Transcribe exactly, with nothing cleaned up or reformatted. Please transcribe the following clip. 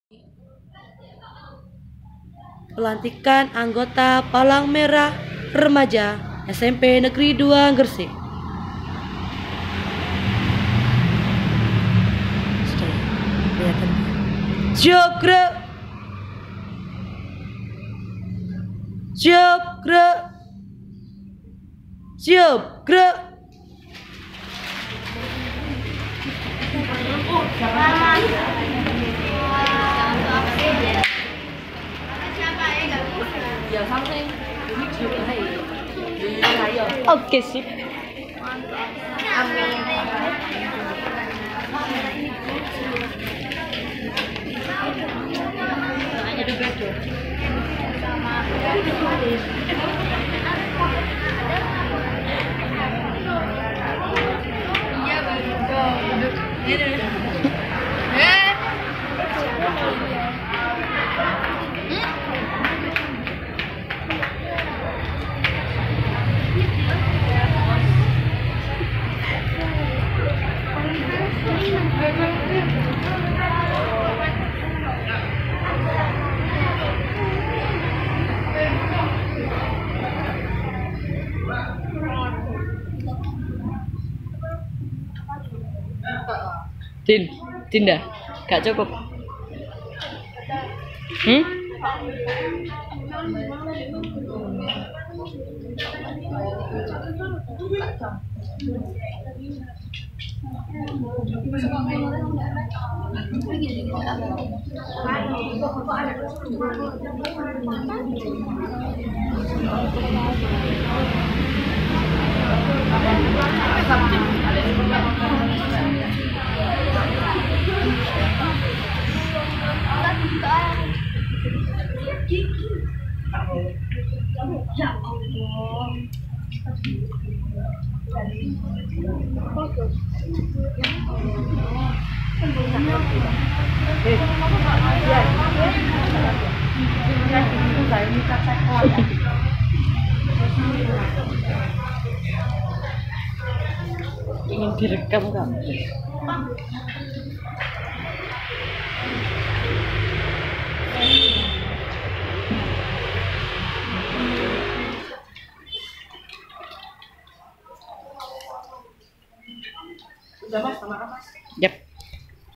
Pelantikan anggota Palang Merah Remaja S M P Negeri dua Gresik. Kelihatan. Siap gerak. Siap gerak. Siap gerak. Oke sip. Tin, Tinda, gak cukup. Hmm? Ya Allah. Ingin direkam kan? Udah mas, sama apa? Yap.